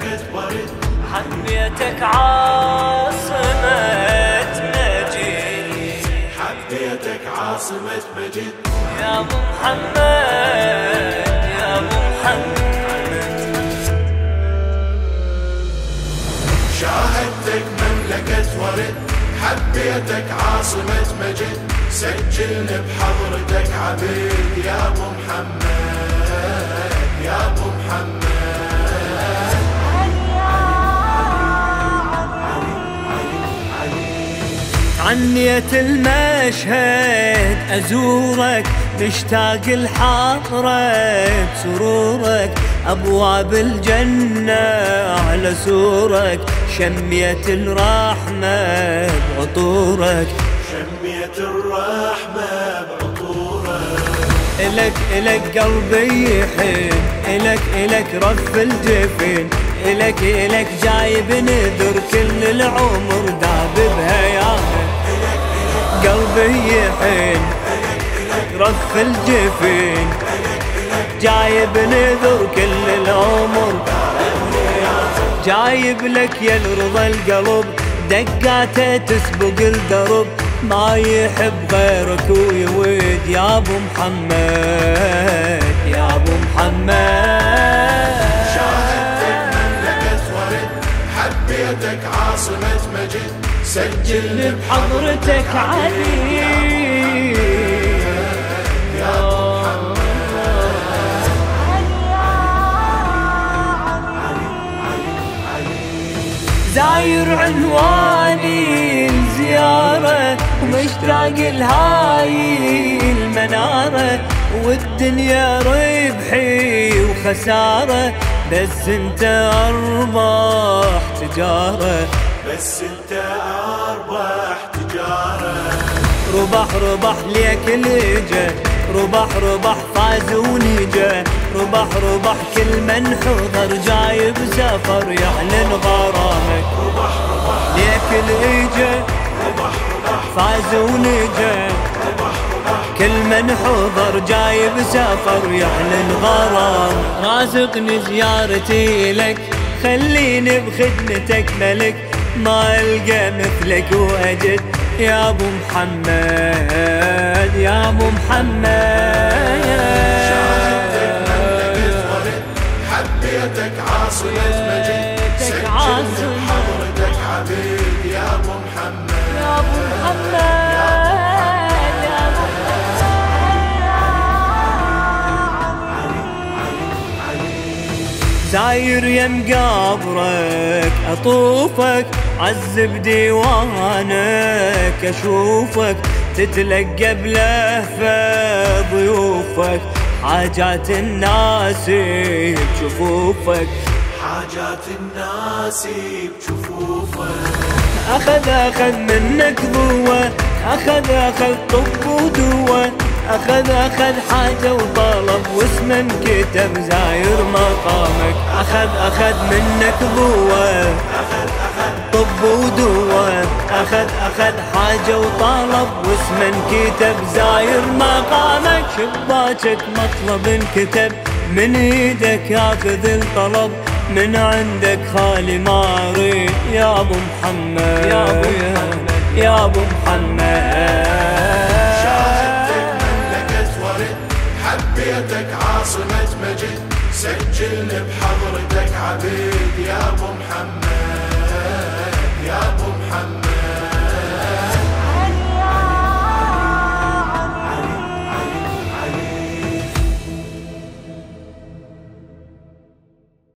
مملكة ورد، حبيتك عاصمة مجد، حبيتك عاصمة مجد. يا ابو محمد يا ابو محمد، شاهدتك مملكة ورد، حبيتك عاصمة مجد، سجلني بحضرتك عبيد يا ابو محمد يا ابو محمد. عنيت المشهد أزورك، مشتاق الحضرة سرورك، أبواب الجنة على سورك، شميت الرحمة بعطورك، شميت الرحمة بعطورك. إلك قلبي يحن، إلك رف الجفن، إلك جايب نذر كل العمر داب بهيامه، قلبي يحن رف الجفن، جايب نذر كل العمر، جايب لك يا رضا القلب، دقاته تسبق الدرب، ما يحب غيرك ويود يا ابو محمد يا ابو محمد. شاهدتك مملكة ورد، حبيتك عاصمة مجد، سجلني بحضرتك علي يا ابو محمد. زاير عنواني الزيارة، ومشتاق لهاي المنارة، والدنيا ربحي وخسارة، بس انت ارباح تجارة، بس انت ارباح تجارة. ربح ليك الهجة، ربح فاز ونجا، ربح كل من حضر جايب سفر يعلن غرامك، ليك الهجة فاز ونجا، كل من حضر جايب سفر يعلن غرام، رازقني زيارتي لك، خليني بخدمتك ملك، ما القى مثلك واجد يا ابو محمد يا ابو محمد. شاهدتك مملكة ورد، حبيتك عاصمة مجد، سجلني بحضرتك عبيد يا ابو محمد يا ابو محمد يا ابو زاير يم قبرك اطوفك، عذب ديوانك اشوفك، تتلقى بلهفة ضيوفك، حاجات الناس بجفوفك، حاجات الناس بجفوفك. أخذ منك ضوة، أخذ طب ودوة، أخذ حاجة وطلب واسم كتب زاير مقامك، أخذ منك ضوة طب ودوة، أخذ حاجة وطلب واسم كتب زاير مقامك، شباكك مطلب انكتب، من ايدك ياخذ الطلب، من عندك خالي ما اريد يا ابو محمد يا ابو محمد يا ابو محمد. شاهدتك مملكة ورد، حبيتك عاصمة مجد، سجلني بحضرتك عبيد